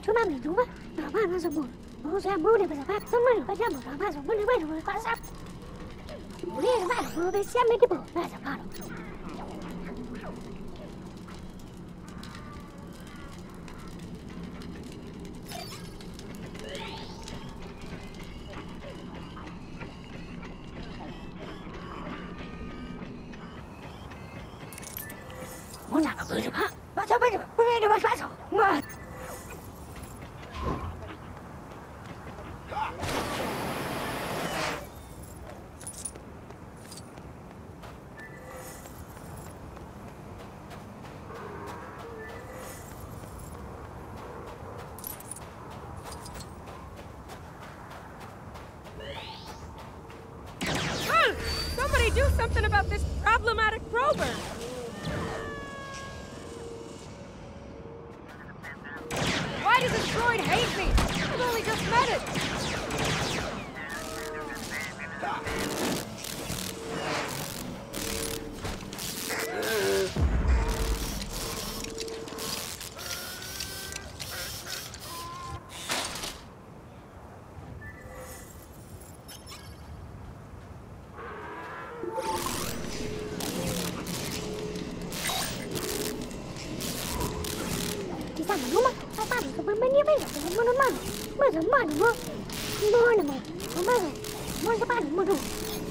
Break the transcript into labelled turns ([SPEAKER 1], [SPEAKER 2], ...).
[SPEAKER 1] Cuma minuma, nama nasa mo. Musa mo ni pasapat, teman baca mo nama so mo ni baca mo pasap. Boleh nama mo besiam ni po nasa paro. Mo nak apa tu ha? Baca baca, boleh dia baca. Mat.
[SPEAKER 2] Somebody do something about this problematic rover! Why does this droid hate me? I've only just met it!
[SPEAKER 1] Kita minuma, apa tu berbenda benda tu mana mana, mana mana mo, mana mo, mana, mana apa mo tu.